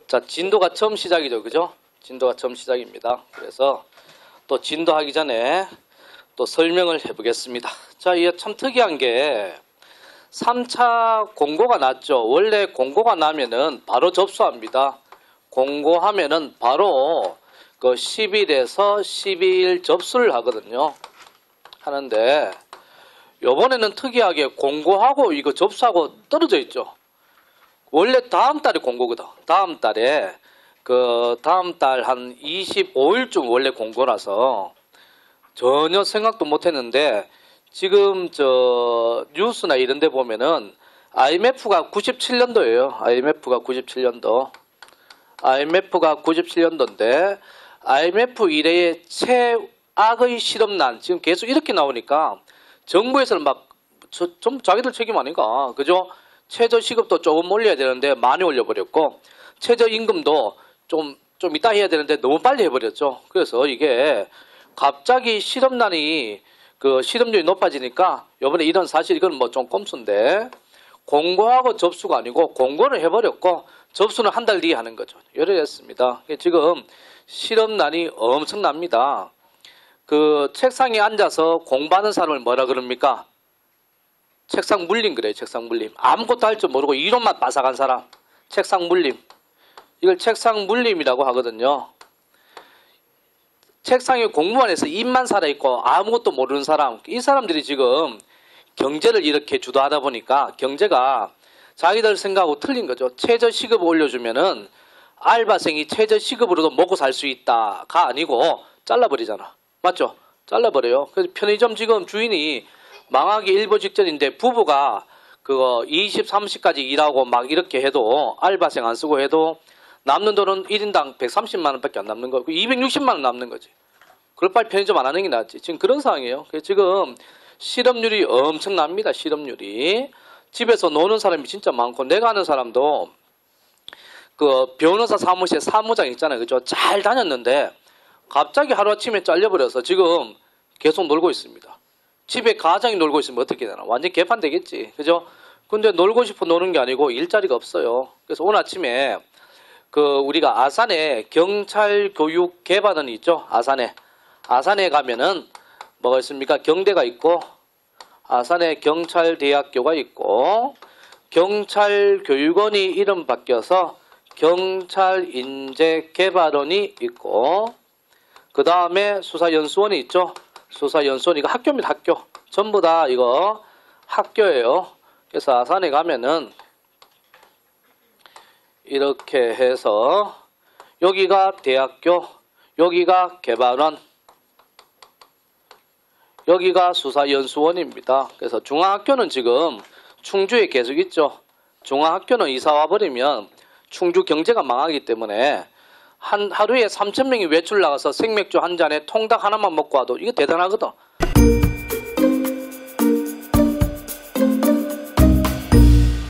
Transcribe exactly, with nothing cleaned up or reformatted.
자, 진도가 처음 시작이죠. 그죠? 진도가 처음 시작입니다. 그래서 또 진도하기 전에 또 설명을 해보겠습니다. 자, 이게 참 특이한 게 삼 차 공고가 났죠. 원래 공고가 나면은 바로 접수합니다. 공고하면은 바로 그 십 일에서 십이 일 접수를 하거든요. 하는데 요번에는 특이하게 공고하고 이거 접수하고 떨어져 있죠. 원래 다음 달에 공고거든. 다음 달에 그 다음 달 한 이십오 일쯤 원래 공고라서 전혀 생각도 못 했는데 지금 저 뉴스나 이런 데 보면은 아이엠에프가 구십칠 년도예요. 아이엠에프가 구십칠 년도. 아이엠에프가 구십칠 년도인데 아이엠에프 이래의 최악의 실업난 지금 계속 이렇게 나오니까 정부에서는 막 좀 자기들 책임 아닌가. 그죠? 최저시급도 조금 올려야 되는데 많이 올려버렸고 최저임금도 좀, 좀 이따 해야 되는데 너무 빨리 해버렸죠. 그래서 이게 갑자기 실업난이 그 실업률이 높아지니까 이번에 이런 사실 이건 뭐 좀 꼼수인데 공고하고 접수가 아니고 공고를 해버렸고 접수는 한 달 뒤에 하는 거죠. 이래 됐습니다. 지금 실업난이 엄청납니다. 그 책상에 앉아서 공부하는 사람을 뭐라 그럽니까? 책상 물림 그래요. 책상 물림. 아무것도 할 줄 모르고 이론만 빠삭한 사람. 책상 물림. 이걸 책상 물림이라고 하거든요. 책상에 공부만 해서 입만 살아있고 아무것도 모르는 사람. 이 사람들이 지금 경제를 이렇게 주도하다 보니까 경제가 자기들 생각하고 틀린 거죠. 최저시급 올려주면은 알바생이 최저시급으로도 먹고 살 수 있다가 아니고 잘라버리잖아. 맞죠? 잘라버려요. 그래서 편의점 지금 주인이 망하기 일보 직전인데 부부가 그거 이십, 삼십까지 일하고 막 이렇게 해도 알바생 안 쓰고 해도 남는 돈은 일 인당 백삼십만 원밖에 안 남는 거고 이백육십만 원 남는 거지. 그럴 바에 편의점 안 하는 게 낫지. 지금 그런 상황이에요. 그래서 지금 실업률이 엄청납니다. 실업률이. 집에서 노는 사람이 진짜 많고 내가 아는 사람도 그 변호사 사무실 사무장 있잖아요. 그죠? 잘 다녔는데 갑자기 하루아침에 잘려버려서 지금 계속 놀고 있습니다. 집에 가장이 놀고 있으면 어떻게 되나? 완전 개판되겠지. 그죠? 근데 놀고 싶어 노는 게 아니고 일자리가 없어요. 그래서 오늘 아침에 그 우리가 아산에 경찰교육개발원이 있죠. 아산에. 아산에 가면은 뭐가 있습니까? 경대가 있고 아산에 경찰대학교가 있고 경찰교육원이 이름 바뀌어서 경찰인재개발원이 있고 그 다음에 수사연수원이 있죠. 수사연수원 이거 학교입니다. 학교. 전부 다 이거 학교예요. 그래서 아산에 가면은 이렇게 해서 여기가 대학교, 여기가 개발원, 여기가 수사연수원입니다. 그래서 중앙학교는 지금 충주에 계속 있죠. 중앙학교는 이사 와버리면 충주 경제가 망하기 때문에 한 하루에 삼천 명이 외출 나가서 생맥주 한 잔에 통닭 하나만 먹고 와도 이거 대단하거든.